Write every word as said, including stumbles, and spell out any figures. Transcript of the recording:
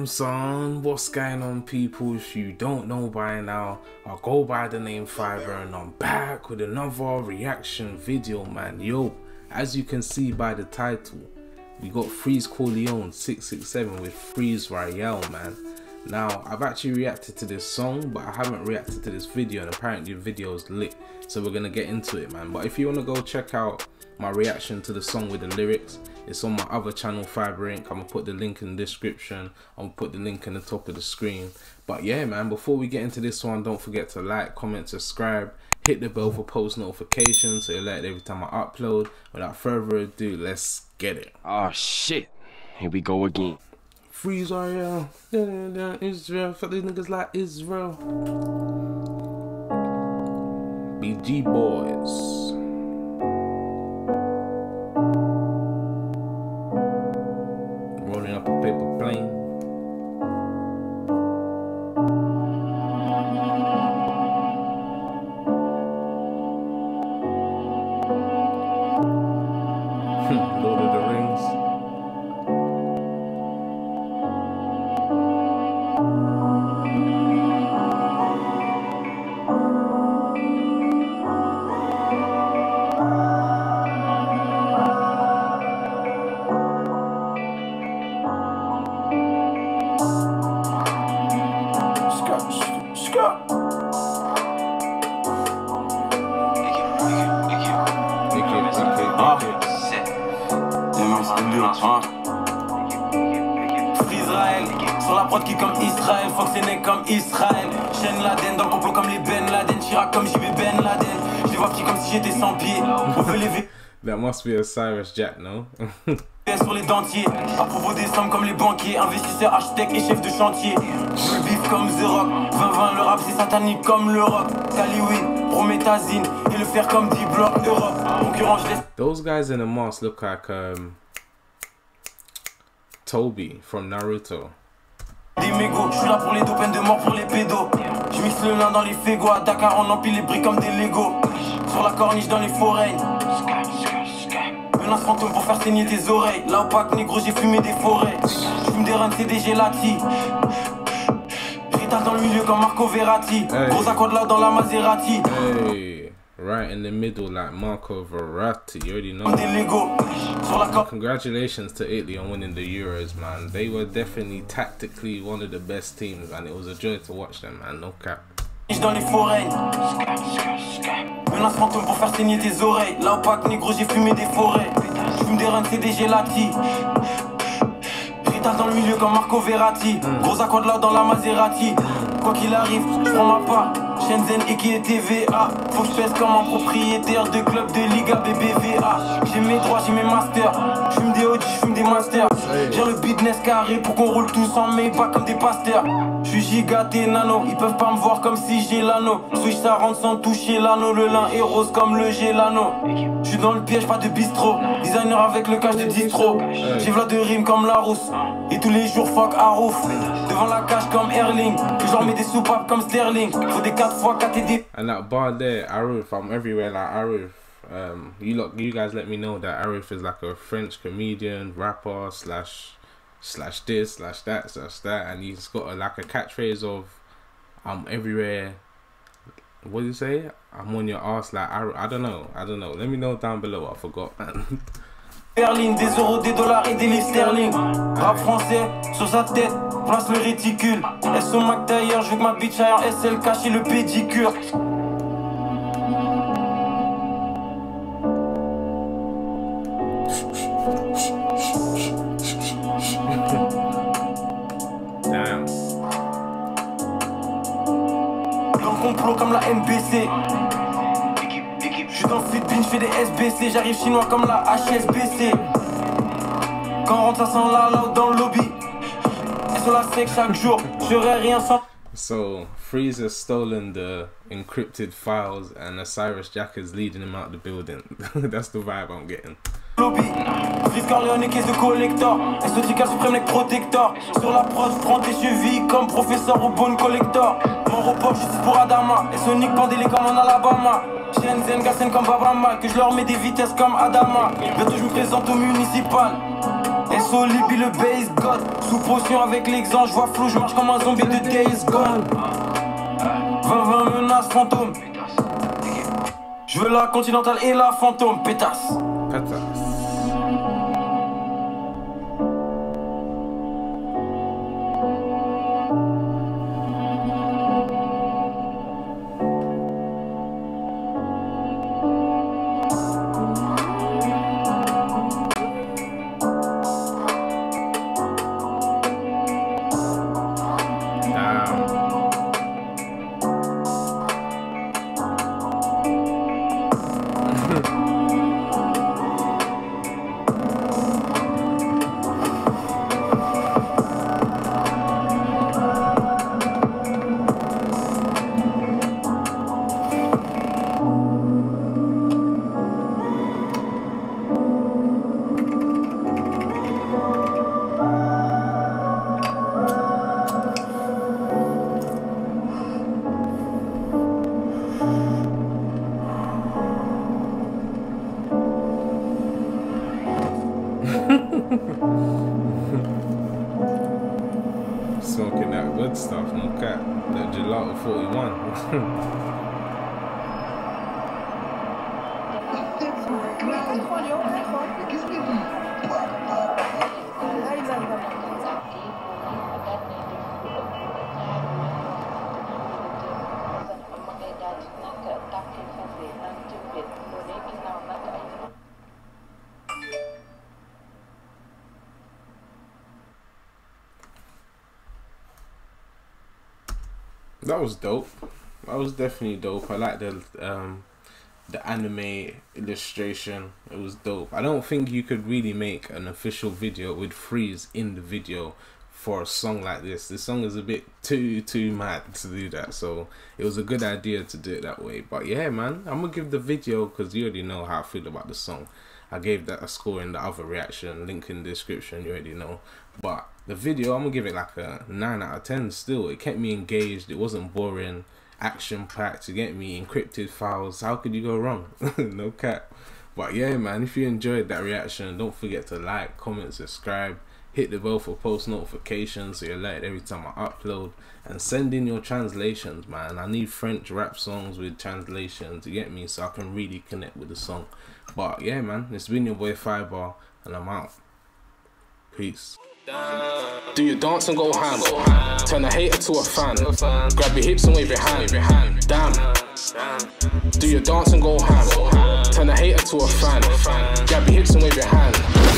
Damn son, what's going on people? If you don't know by now, I go by the name Fiver and I'm back with another reaction video, man. Yo, as you can see by the title, we got Freeze Corleone six six seven with Freeze Royale, man. Now, I've actually reacted to this song, but I haven't reacted to this video, and apparently the video is lit, so we're gonna get into it, man. But if you want to go check out my reaction to the song with the lyrics, it's on my other channel, Fiver Inc. I'm gonna put the link in the description. I'm gonna put the link in the top of the screen. But yeah, man, before we get into this one, don't forget to like, comment, subscribe, hit the bell for post notifications so you're alerted every time I upload. Without further ado, let's get it. Oh shit, here we go again. Freeze Royale, Israel, fuck these niggas like Israel. B G Boys. Rolling up a paper plane. Lord of the Rings. Israël, sur la prod qui comme Israël, Fox est né comme Israël. Chaîne Laden, dans le complot comme les Ben Laden, Chirac comme J B Ben Laden. Je les vois qui comme si j'étais sans pied. On veut les V. That must be a Cyrus Jack, no? Sur les dentiers, à propos des sommes comme les banquiers, investisseurs, architectes et chefs de chantier. Je veux le bif comme The Rock, vingt vingt le rap c'est satanique comme le rock. Caliwin, Promethazine, et le faire comme dix blocs d'Europe. Concurrent, je laisse. Those guys in the mask look like um, Toby from Naruto. Des mégots, je suis là pour les dos, peine de mort pour les pédos. Je mixe le lin dans les fégos, à Dakar on empile les briques comme des Legos. Sur la corniche dans les forêts. Menace fantôme pour faire saigner tes oreilles. Là au pack négro j'ai fumé des forêts. Je fume des runs C D G Lati. Rital dans le milieu comme Marco Verratti. Hey. Gros accord là dans la Maserati. Hey, right in the middle like Marco Verratti, you already know. Des Legos. Sur la corniche. Congratulations to Italy on winning the Euros, man. They were definitely tactically one of the best teams, and it was a joy to watch them, man. No cap. Dans les forêts. Menace fantôme pour faire saigner tes oreilles. Là au pack négro j'ai fumé des forêts. Je fume des runs C D G Lati. Rital dans le milieu comme Marco Verratti. Gros accord là dans la Maserati. Quoi qu'il arrive, je prends ma part. Shenzhen et qui est T V A. Faut que je pèse comme un propriétaire de club de Liga B B V A. J'ai mes droits, j'ai mes masters. Je fume des O G, je fume des masters. J'ai le business carré pour qu'on roule tous en Maybach comme des pasteurs. Je suis gigaté nano, ils peuvent pas me voir comme si j'ai l'anneau. Switch ça rentre sans toucher l'anneau. Le lin est rose comme le gélano. Je suis dans le piège, pas de bistrot. Designer avec le cache de distro. J'ai v'là de rimes comme la rousse. Et tous les jours fuck Arouf. Devant la cage comme Erling. Que j'en mets des soupapes comme Sterling. Faut des quatre fois quatre et des. And that bar there, Arif, I'm everywhere like Arif. Um, you look, you guys let me know that Arif is like a French comedian, rapper, slash, slash this, slash that, slash that, and he's got a, like a catchphrase of, I'm everywhere. What do you say? I'm on your ass like Arif. I don't know, I don't know. Let me know down below. I forgot, man. Berlin, des euros, des dollars et des livres sterling. Rap français, sur sa tête, place le réticule. S O Mac d'ailleurs, je veux que ma bitch aille en S L cacher le pédicure. Damn. Dans le complot comme la M B C. Je suis dans le fit bin, je fais des S B C. J'arrive chinois comme la H S B C. Quand on rentre ça sent la loud dans le lobby. Et sur la sec chaque jour, j'aurais rien sans. So Freeze has stolen the encrypted files and Cyrus Jack is leading him out the building. That's the vibe I'm getting. Lobby, Freeze Corleone et caisse de collector. Exotica suprême like protector. Sur la prod, je prends tes chevilles comme professeur au bon collector. Mon repos, justice pour Adama. Et Sonic pendez comme en Alabama. Shenzhen, Gassen comme Babrama, que je leur mets des vitesses comme Adama. Bientôt je me présente au municipal. S solide, puis le base god. Sous potion avec l'exemple, je vois flou, je marche comme un zombie de Days Gone. vingt vingt menaces fantômes. Je veux la continentale et la fantôme, pétasse. Pétasse. Smoking that good stuff, no cap. That Gelato forty-one. That was dope. That was definitely dope. I like the um the anime illustration. It was dope. I don't think you could really make an official video with Freeze in the video for a song like this. This song is a bit too too mad to do that, so it was a good idea to do it that way. But yeah, man, I'm gonna give the video, because you already know how I feel about the song. I gave that a score in the other reaction, link in the description, you already know. But the video, I'm gonna give it like a nine out of ten still. It kept me engaged, it wasn't boring, action packed, to get me encrypted files. How could you go wrong? No cap. But yeah, man, if you enjoyed that reaction, don't forget to like, comment, subscribe, hit the bell for post notifications so you're alerted every time I upload, and send in your translations, man. I need French rap songs with translations, to get me, so I can really connect with the song. But yeah, man, it's been your boy Fiber, and I'm out. Peace. Do your dance and go ham. Turn a hater to a fan. Grab your hips and wave your hand. Damn. Do your dance and go ham. Turn a hater to a fan. Grab your hips and wave your hand.